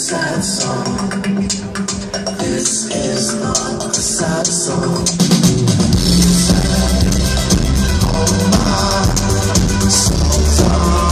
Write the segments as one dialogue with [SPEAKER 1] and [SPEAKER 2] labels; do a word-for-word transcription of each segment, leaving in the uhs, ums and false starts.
[SPEAKER 1] sad song. This is not a sad song. Sad, oh my soul's on.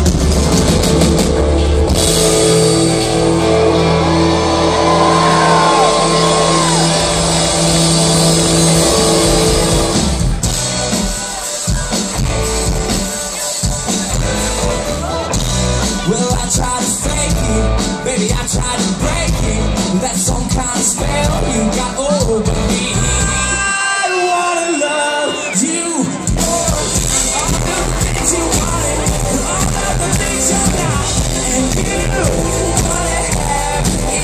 [SPEAKER 2] Well, I tried to fake it, baby, I tried to break it. That's some kind of spell you got over me. I wanna love you for all the things you wanted, and all of the things you're not, and you wanna have me.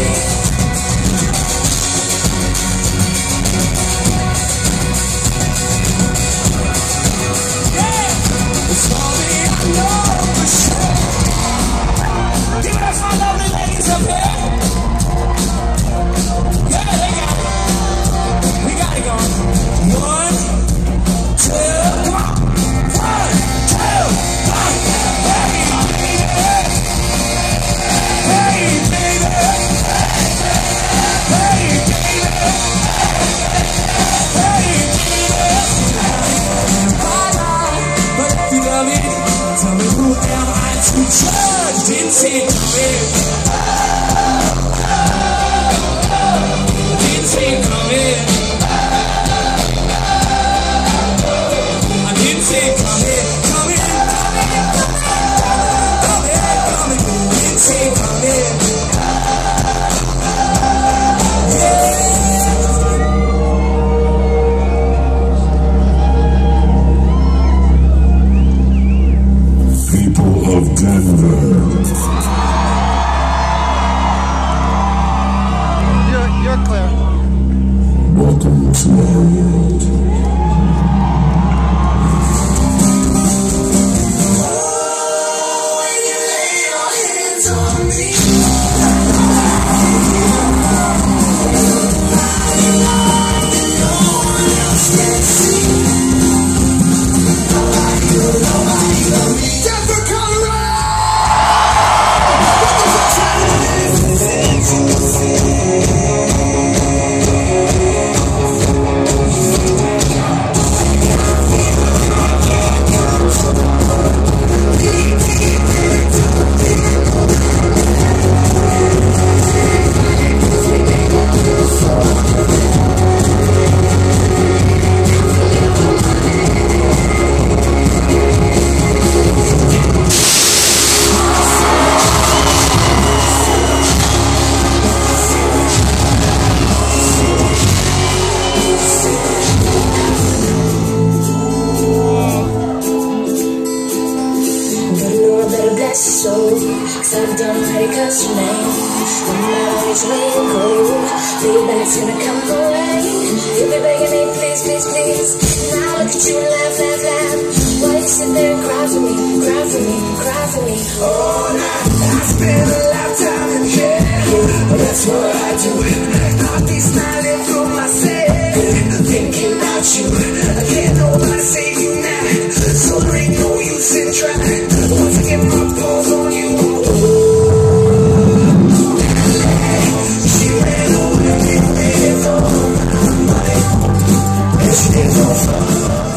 [SPEAKER 2] Yeah, it's only I know for sure. Give it up for my lovely ladies up here. Yeah, they got it. We got it going. One, two, come on. One, two, one. Hey, baby. Hey, baby. Hey, baby. Hey, baby. Bye, but if you love me, tell me who am I to judge? Didn't see it coming. Didn't see it coming. I didn't see it coming. Coming, coming, coming, coming, coming. Didn't see it coming.
[SPEAKER 3] People of Denver.
[SPEAKER 4] You're, you're clear.
[SPEAKER 3] Welcome to our world.
[SPEAKER 1] When you lay your hands on me, no one else can see. Nobody, nobody but me. Denver, Colorado!
[SPEAKER 5] Cause I've done already cuss your name. No matter which way you go, feedback it's gonna come my way. You'll be begging me, please, please, please. And I look at you and laugh, laugh, laugh. Why you sit there and cry for me, cry for me, cry for me?
[SPEAKER 1] Oh, now I spend a lifetime in jail. That's what I do. I'll be smiling for myself, thinking about you. Can't nobody save you now, so there ain't no use in trying. Once I get my balls on you, she ran away with all my money, and she did no fun.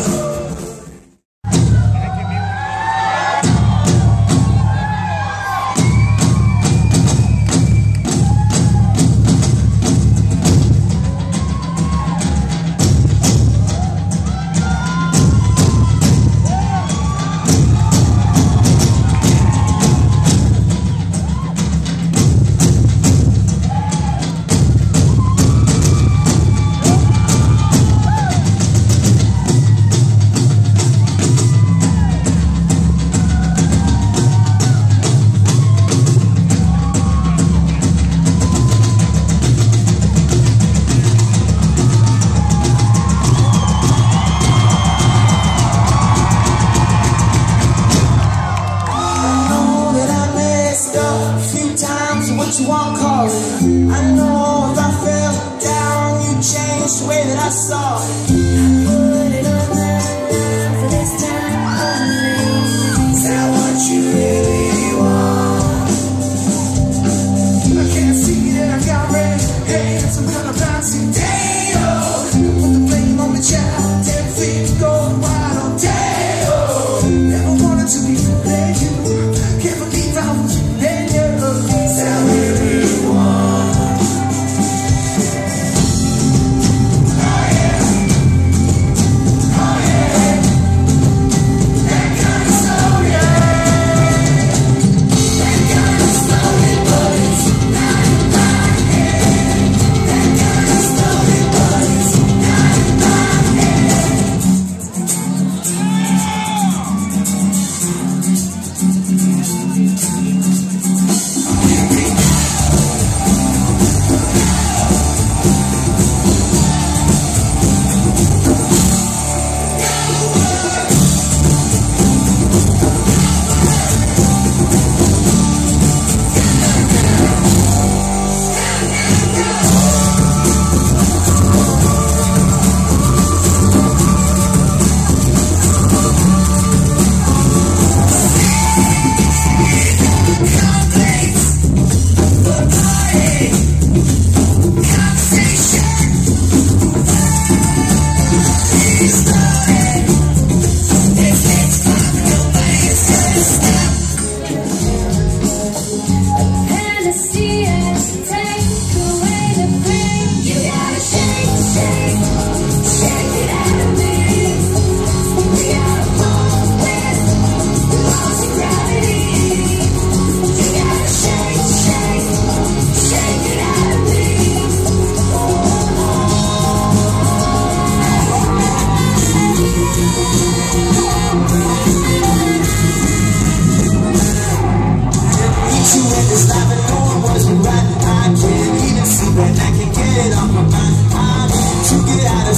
[SPEAKER 2] what you want, call it. I know if I fell down, you changed the way that I saw it.
[SPEAKER 5] Put it on the line for this time only.
[SPEAKER 1] Is that what you really want?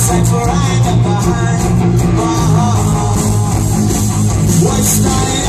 [SPEAKER 2] Except for right up behind. Oh, what started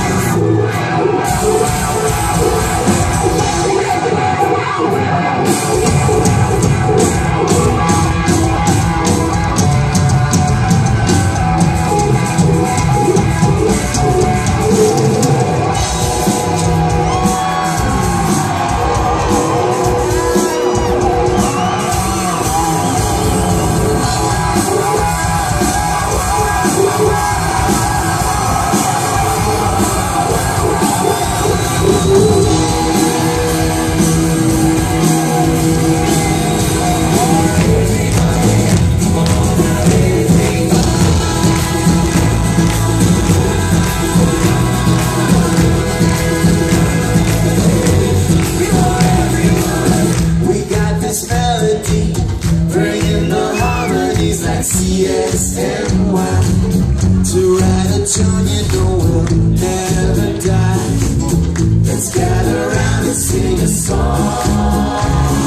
[SPEAKER 2] C S N Y to write a tune you know will never die. Let's gather around and sing a song.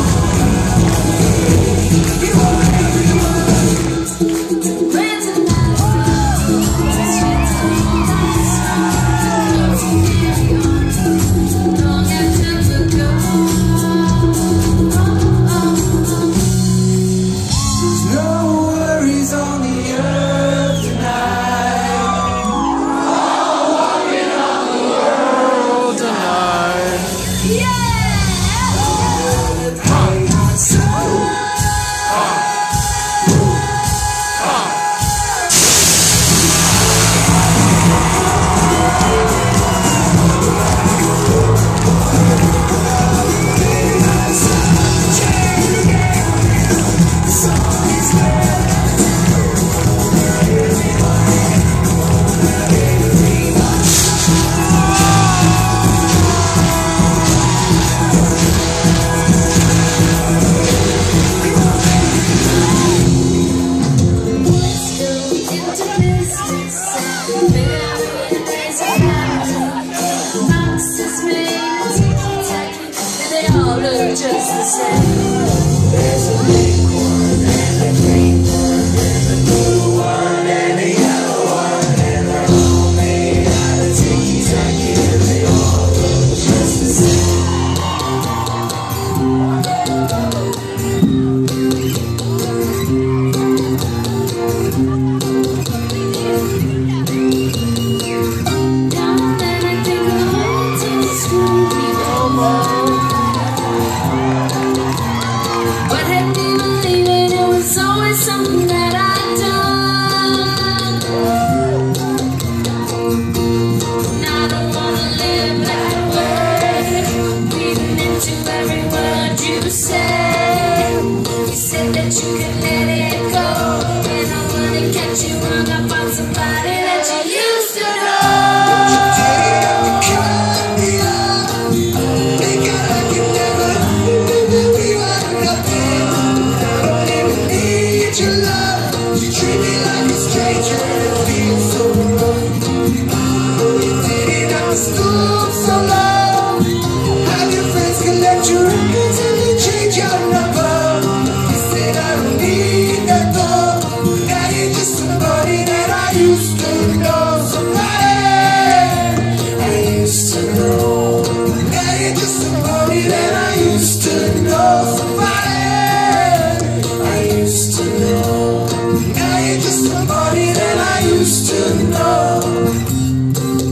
[SPEAKER 2] Just the same. There's a big one and a green one and a blue one and a yellow one, and they're all made out of ticky-tacky, and they all look just the same. Now that I think of all to the school, we don't know. Something that I've done. And I don't wanna live that way, reading into every word you say. You said that you could let it go, and I wanna catch you hung up on somebody that you used to know.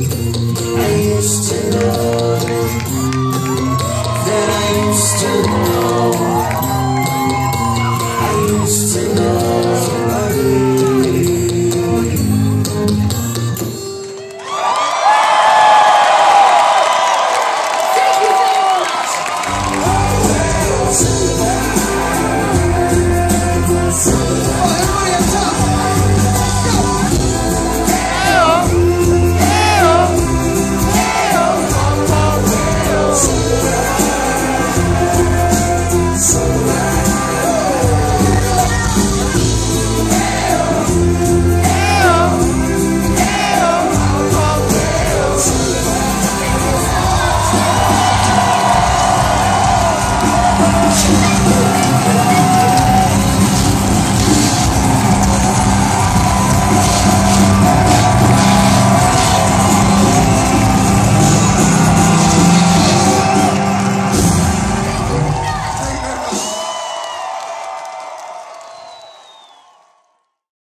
[SPEAKER 2] To